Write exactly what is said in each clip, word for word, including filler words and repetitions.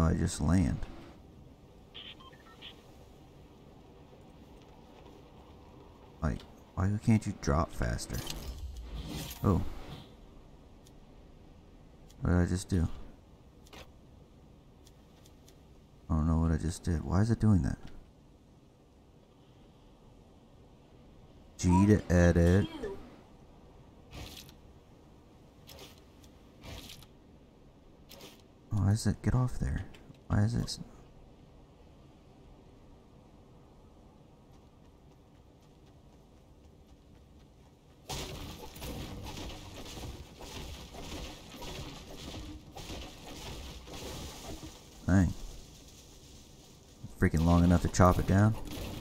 I just land? Like, why can't you drop faster? Oh. What did I just do? I don't know what I just did. Why is it doing that? G to edit. Why does it get off there? Why is it? Dang. Freaking long enough to chop it down.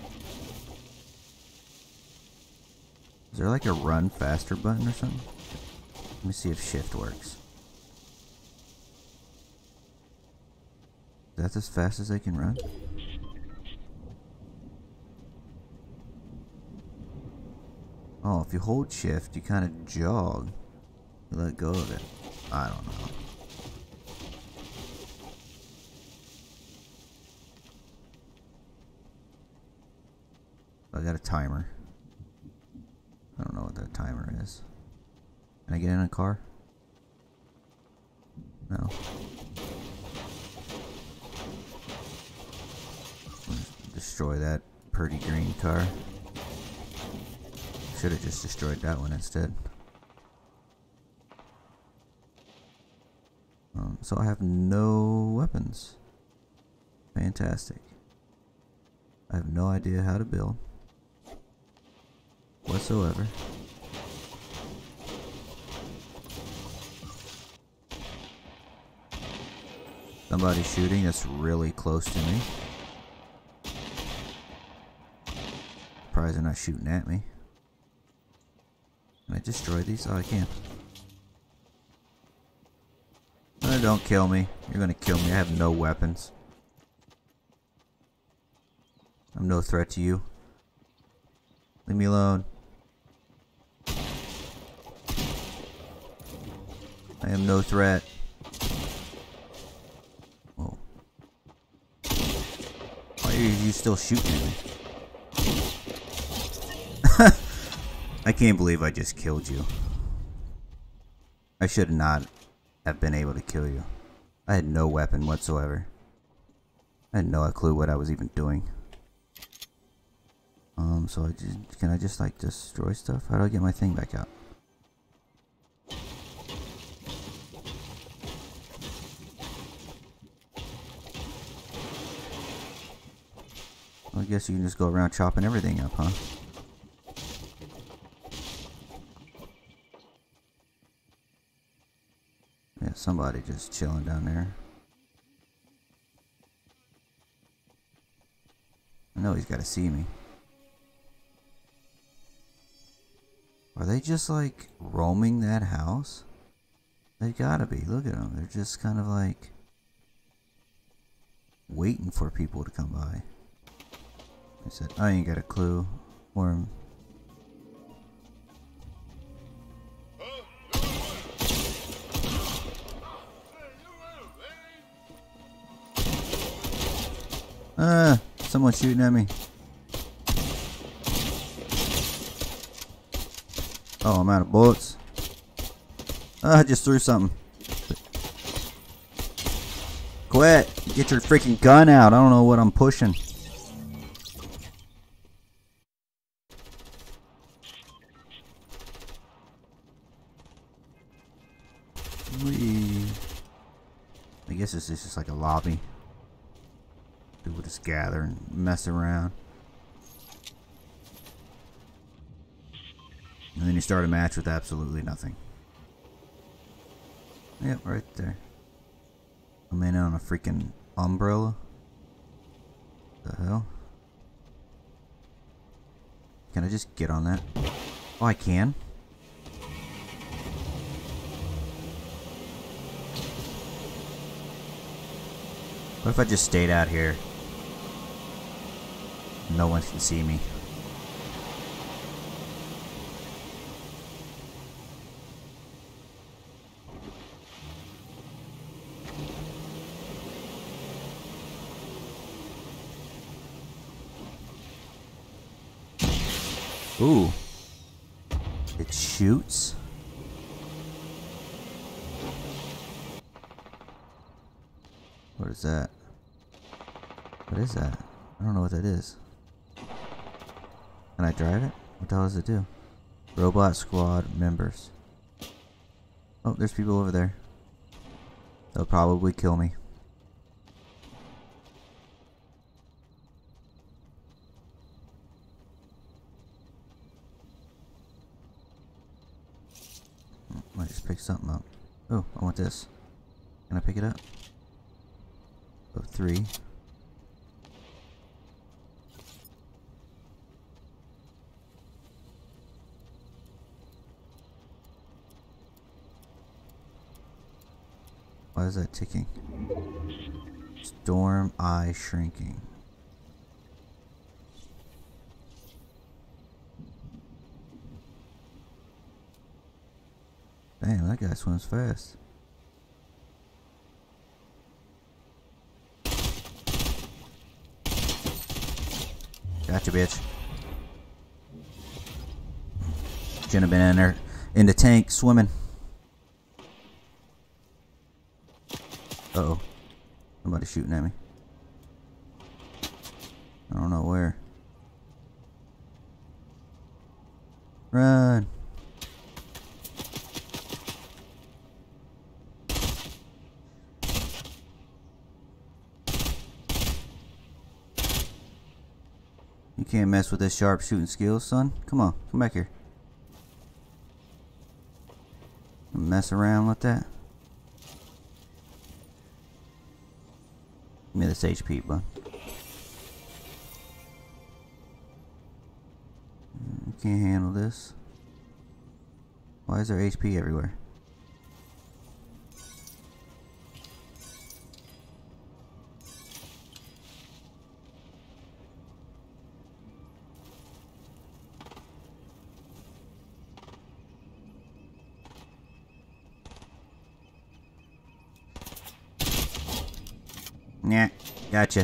Is there like a run faster button or something? Let me see if shift works. That's as fast as I can run? Oh, if you hold shift, you kind of jog. You let go of it. I don't know. I got a timer. I don't know what that timer is. Can I get in a car? No. Destroy that pretty green car. Should have just destroyed that one instead. Um, so I have no weapons. Fantastic. I have no idea how to build whatsoever. Somebody's shooting that's really close to me. Surprised they're not shooting at me. Can I destroy these? Oh, I can. No, don't kill me. You're gonna kill me. I have no weapons. I'm no threat to you. Leave me alone. I am no threat. Whoa. Why are you still shooting at me? I can't believe I just killed you. I should not have been able to kill you. I had no weapon whatsoever. I had no clue what I was even doing. Um, so I just, can I just like destroy stuff? How do I get my thing back out? Well, I guess you can just go around chopping everything up, huh? Yeah, somebody just chilling down there. I know he's got to see me. Are they just like roaming that house? They gotta be. Look at them. They're just kind of like waiting for people to come by. I said, I ain't got a clue where I'm. Ah, someone's shooting at me. Oh, I'm out of bullets. Ah, I just threw something. Quit! Get your freaking gun out. I don't know what I'm pushing. Whee. I guess this is just like a lobby. People just gather and mess around. And then you start a match with absolutely nothing. Yep, right there. I'm in on a freaking umbrella. What the hell? Can I just get on that? Oh, I can? What if I just stayed out here? No one can see me. Ooh. It shoots? What is that? What is that? I don't know what that is. Can I drive it? What the hell does it do? Robot squad members. Oh, there's people over there. They'll probably kill me. Might just pick something up. Oh, I want this. Can I pick it up? Oh, three. Why is that ticking? Storm eye shrinking. Damn, that guy swims fast. Gotcha, bitch. Shouldn't have been in there in the tank swimming. Uh oh. Somebody's shooting at me. I don't know where. Run. You can't mess with this sharp shooting skills, son. Come on, come back here. Mess around with that. Give me this H P, bud. You can't handle this. Why is there H P everywhere? Nah, gotcha.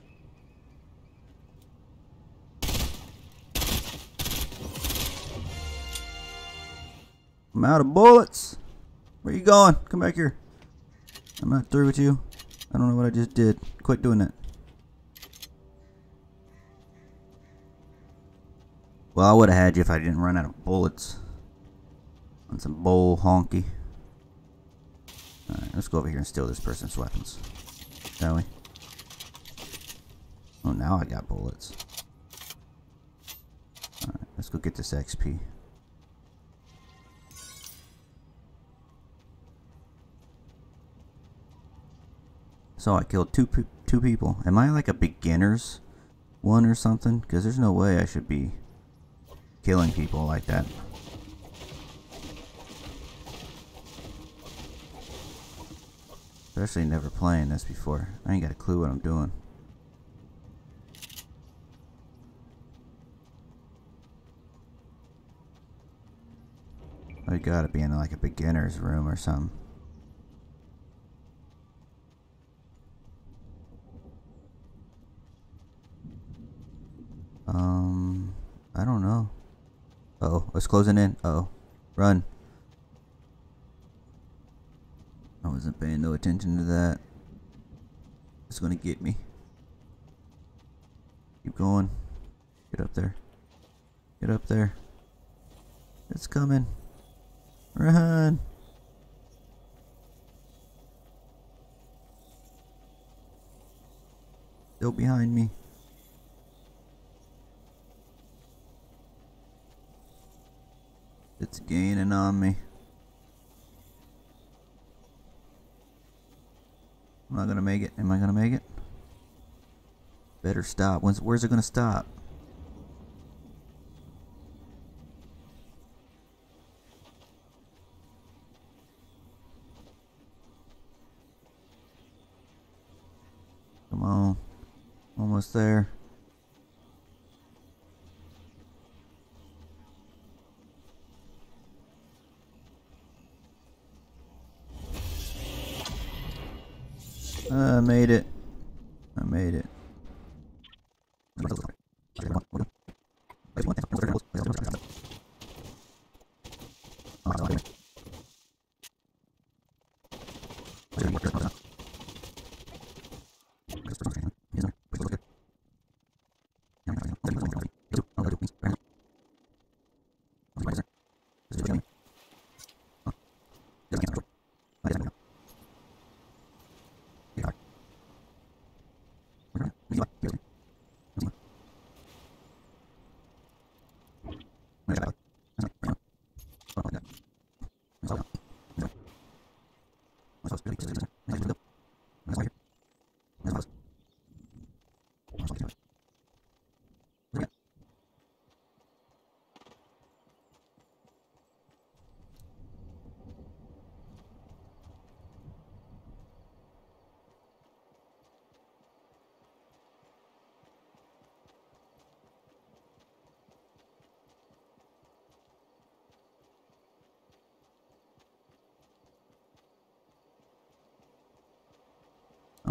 I'm out of bullets. Where you going? Come back here. I'm not through with you. I don't know what I just did. Quit doing that. Well, I would have had you if I didn't run out of bullets. On some bull honky. Alright, let's go over here and steal this person's weapons. Shall we? Oh, now I got bullets. Alright, let's go get this X P. So I killed two pe two people. Am I like a beginner's one or something? Because there's no way I should be killing people like that. Especially never playing this before. I ain't got a clue what I'm doing. I gotta be in like a beginner's room or something. Um, I don't know. Uh oh, it's closing in. Uh oh, run. I wasn't paying no attention to that. It's gonna get me. Keep going. Get up there. Get up there. It's coming. Run. Still behind me. It's gaining on me. I'm not gonna make it. Am I gonna make it? Better stop. When's, where's it gonna stop? Come on. Almost there. I made it. I made it.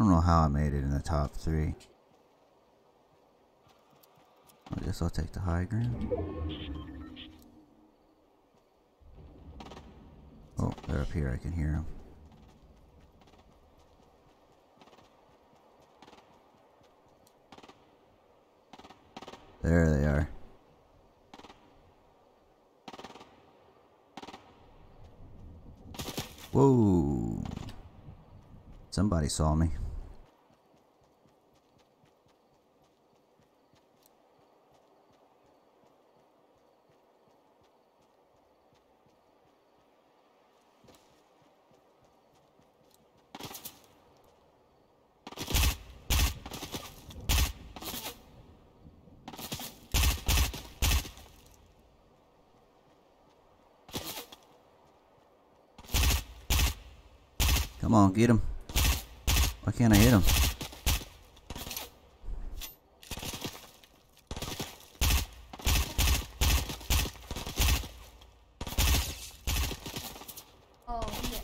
don't know how I made it in the top three. I guess I'll take the high ground. Oh, they're up here. I can hear them. There they are. Whoa. Somebody saw me. Come on, get him. Why can't I hit him? Oh, yes.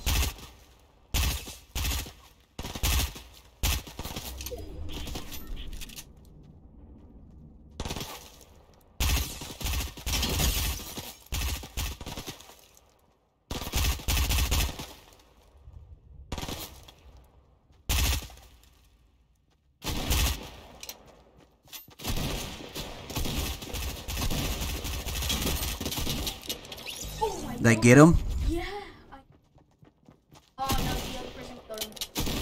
Did I get him? Yeah. I... Oh no, the other person got him.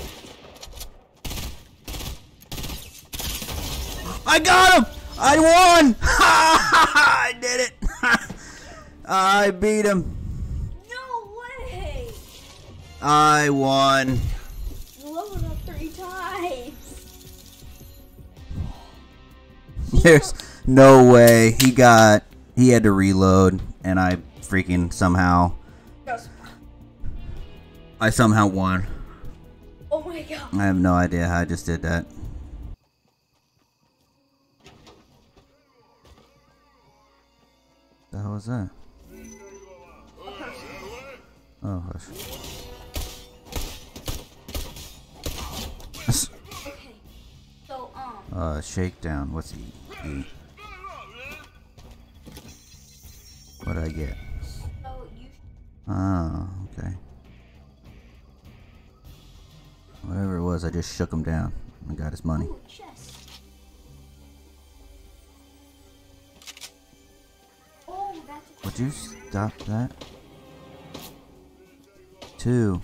I got him! I won! I did it! I beat him. No way! I won. Leveled up three times. There's no way. He got... He had to reload, and I freaking somehow... Yes. I somehow won. Oh my god. I have no idea how I just did that. The hell was that? Oh, hush. Okay. So, um. Uh, shakedown. What's he? E? What did I get? So you. Oh, okay. Whatever it was, I just shook him down and got his money. Ooh, chest. Oh, that's. Would you stop that? Two.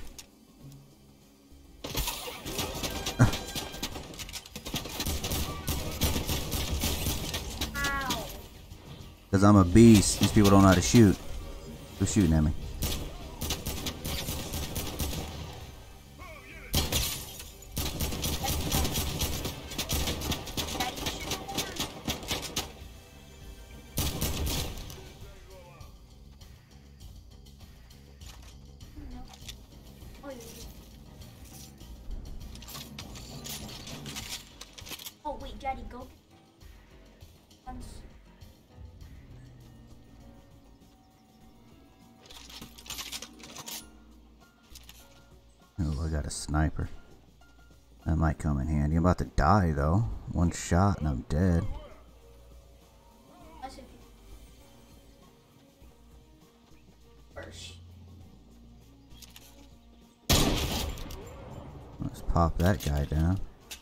Ow. Because I'm a beast. These people don't know how to shoot. Who's shooting at me? Oh wait, Daddy, go. Once. Oh, I got a sniper. That might come in handy. I'm about to die though. One shot and I'm dead. That's if you first. Let's pop that guy down.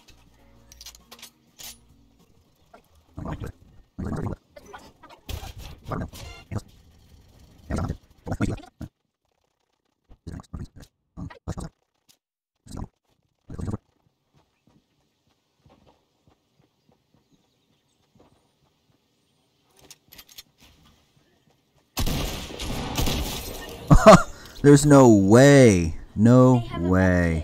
There's no way. No way.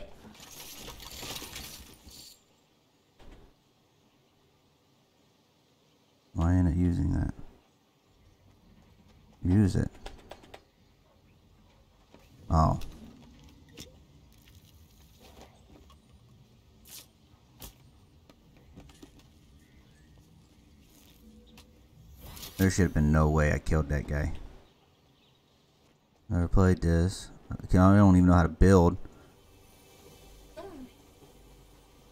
Why ain't it using that? Use it. Oh. There should have been no way I killed that guy. Never played this. I don't even know how to build.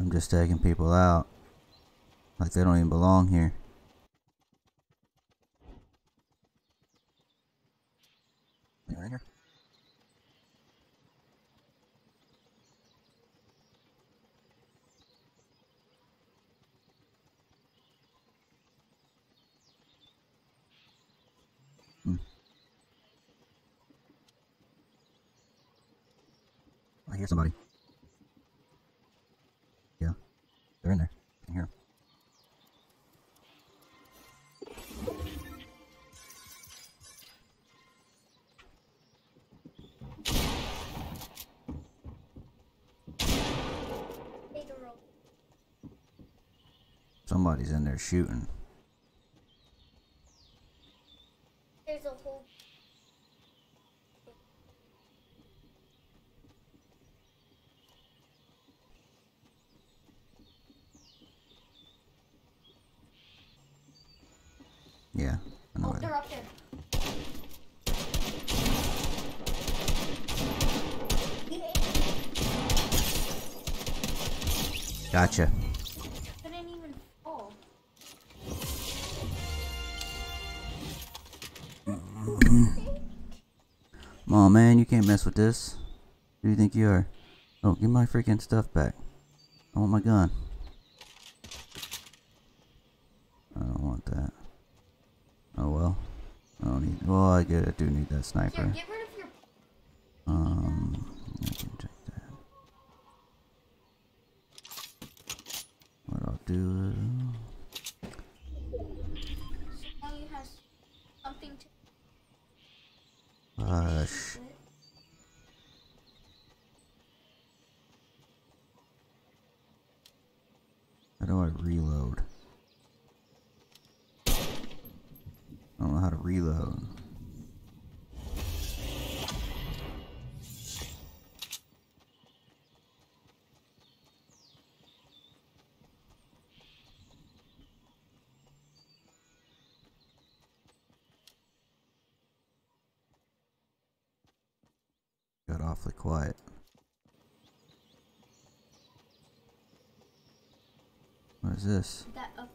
I'm just taking people out like they don't even belong here. Anyone in here? Hmm. I hear somebody. Yeah, they're in there. I can hear them. Take a roll. Somebody's in there shooting. There's a whole. Yeah, I know Oh, where they're they- up there. Gotcha. Couldn't even fall. Come on, man, you can't mess with this. Who do you think you are? Oh, give my freaking stuff back. I want my gun. I don't want that. Oh well. I don't need. Well, I get. I do need that Here, sniper. get rid of your. Um, I can take that. What I'll do. So now you have something to. Hush. How do I reload? I don't know how to reload. Got awfully quiet. What is this? That up.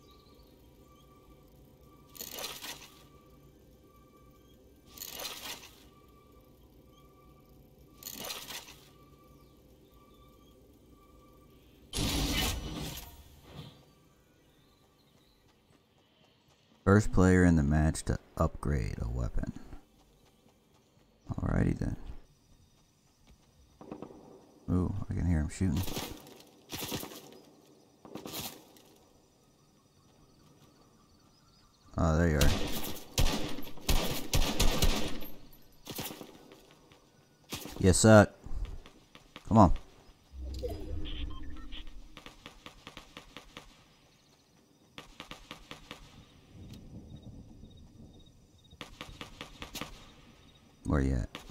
First player in the match to upgrade a weapon. Alrighty then. Ooh, I can hear him shooting. Oh, there you are. You suck. Come on. Where you at?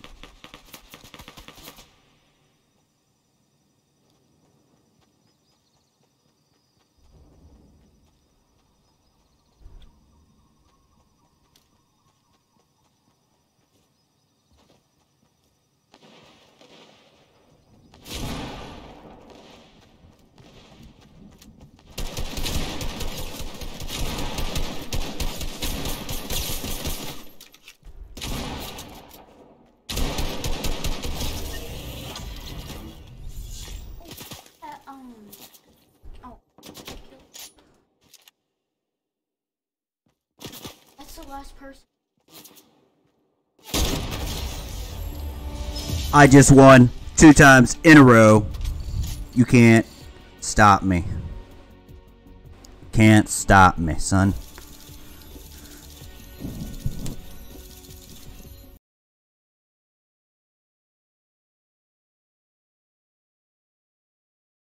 That, um. Oh. That's the last person. I just won two times in a row. You can't stop me. Can't stop me, son.